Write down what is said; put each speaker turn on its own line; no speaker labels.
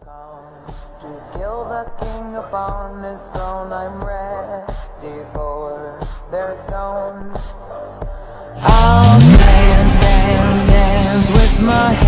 To kill the king upon his throne, I'm ready for their stones. I'll dance, dance, dance with my